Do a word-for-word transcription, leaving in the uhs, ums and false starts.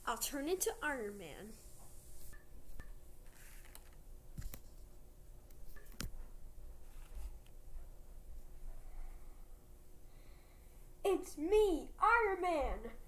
I'll turn into Iron Man. It's me, Iron Man!